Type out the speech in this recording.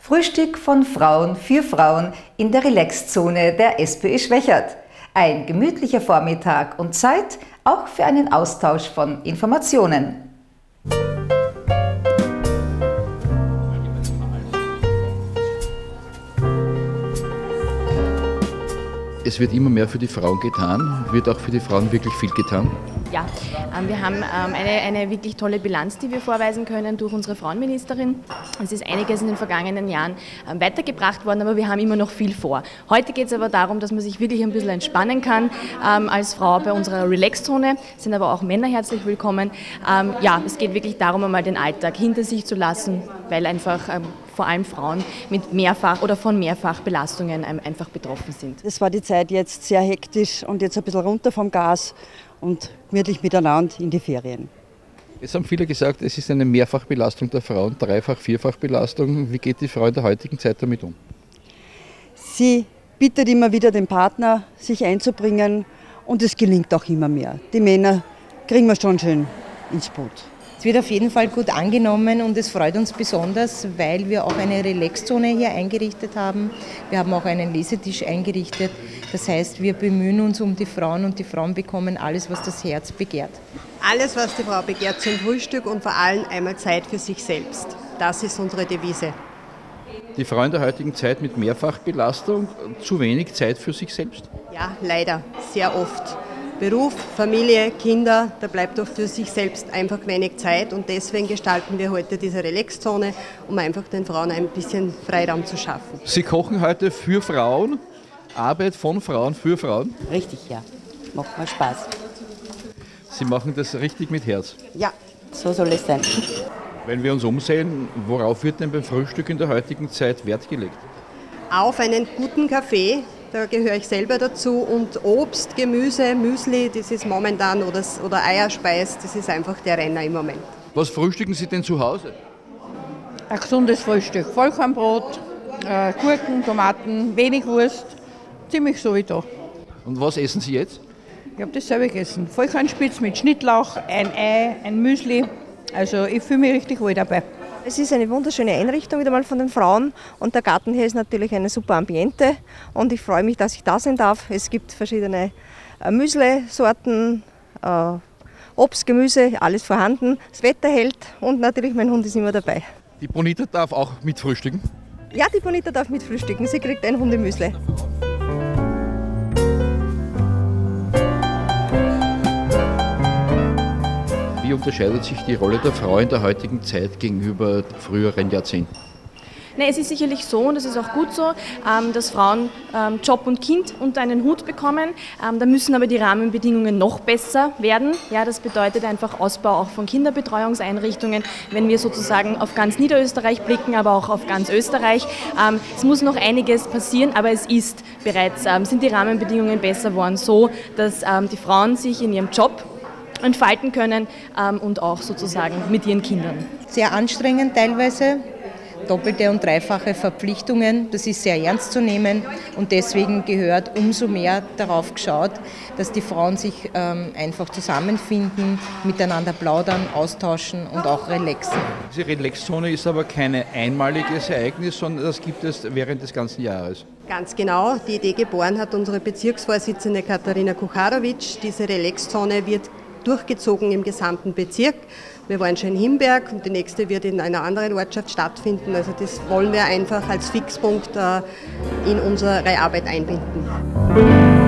Frühstück von Frauen für Frauen in der Relaxzone der SPÖ Schwechat. Ein gemütlicher Vormittag und Zeit auch für einen Austausch von Informationen. Es wird immer mehr für die Frauen getan. Wird auch für die Frauen wirklich viel getan? Ja, wir haben eine wirklich tolle Bilanz, die wir vorweisen können durch unsere Frauenministerin. Es ist einiges in den vergangenen Jahren weitergebracht worden, aber wir haben immer noch viel vor. Heute geht es aber darum, dass man sich wirklich ein bisschen entspannen kann als Frau bei unserer Relax-Zone. Es sind aber auch Männer herzlich willkommen. Ja, es geht wirklich darum, einmal den Alltag hinter sich zu lassen, weil einfach vor allem Frauen mit von Mehrfachbelastungen einfach betroffen sind. Es war die Zeit jetzt sehr hektisch und jetzt ein bisschen runter vom Gas und gemütlich miteinander in die Ferien. Es haben viele gesagt, es ist eine Mehrfachbelastung der Frauen, Vierfachbelastung. Wie geht die Frau in der heutigen Zeit damit um? Sie bittet immer wieder den Partner, sich einzubringen und es gelingt auch immer mehr. Die Männer kriegen wir schon schön ins Boot. Es wird auf jeden Fall gut angenommen und es freut uns besonders, weil wir auch eine Relaxzone hier eingerichtet haben. Wir haben auch einen Lesetisch eingerichtet. Das heißt, wir bemühen uns um die Frauen und die Frauen bekommen alles, was das Herz begehrt. Alles, was die Frau begehrt, zum Frühstück und vor allem einmal Zeit für sich selbst. Das ist unsere Devise. Die Frau in der heutigen Zeit mit Mehrfachbelastung, zu wenig Zeit für sich selbst? Ja, leider, sehr oft. Beruf, Familie, Kinder, da bleibt doch für sich selbst einfach wenig Zeit und deswegen gestalten wir heute diese Relaxzone, um einfach den Frauen ein bisschen Freiraum zu schaffen. Sie kochen heute für Frauen, Arbeit von Frauen für Frauen? Richtig, ja. Macht mal Spaß. Sie machen das richtig mit Herz? Ja, so soll es sein. Wenn wir uns umsehen, worauf wird denn beim Frühstück in der heutigen Zeit Wert gelegt? Auf einen guten Kaffee. Da gehöre ich selber dazu und Obst, Gemüse, Müsli, das ist momentan oder Eierspeis, das ist einfach der Renner im Moment. Was frühstücken Sie denn zu Hause? Ein gesundes Frühstück, Vollkornbrot, Gurken, Tomaten, wenig Wurst, ziemlich so wie da. Und was essen Sie jetzt? Ich habe dasselbe gegessen, Vollkornspitz mit Schnittlauch, ein Ei, ein Müsli, also ich fühle mich richtig wohl dabei. Es ist eine wunderschöne Einrichtung wieder mal von den Frauen und der Garten hier ist natürlich eine super Ambiente und ich freue mich, dass ich da sein darf. Es gibt verschiedene Müsli-Sorten, Obst, Gemüse, alles vorhanden. Das Wetter hält und natürlich mein Hund ist immer dabei. Die Bonita darf auch mit frühstücken? Ja, die Bonita darf mit frühstücken. Sie kriegt ein Hundemüsli. Wie unterscheidet sich die Rolle der Frau in der heutigen Zeit gegenüber früheren Jahrzehnten? Es ist sicherlich so und es ist auch gut so, dass Frauen Job und Kind unter einen Hut bekommen. Da müssen aber die Rahmenbedingungen noch besser werden. Ja, das bedeutet einfach Ausbau auch von Kinderbetreuungseinrichtungen. Wenn wir sozusagen auf ganz Niederösterreich blicken, aber auch auf ganz Österreich. Es muss noch einiges passieren, aber es ist bereits, sind die Rahmenbedingungen besser geworden, so dass die Frauen sich in ihrem Job entfalten können und auch sozusagen mit ihren Kindern. Sehr anstrengend teilweise, doppelte und dreifache Verpflichtungen, das ist sehr ernst zu nehmen und deswegen gehört umso mehr darauf geschaut, dass die Frauen sich einfach zusammenfinden, miteinander plaudern, austauschen und auch relaxen. Diese Relaxzone ist aber kein einmaliges Ereignis, sondern das gibt es während des ganzen Jahres. Ganz genau, die Idee geboren hat unsere Bezirksvorsitzende Katharina Kucharowitsch. Diese Relaxzone wird durchgezogen im gesamten Bezirk. Wir waren schon in Himberg und die nächste wird in einer anderen Ortschaft stattfinden. Also das wollen wir einfach als Fixpunkt in unsere Arbeit einbinden.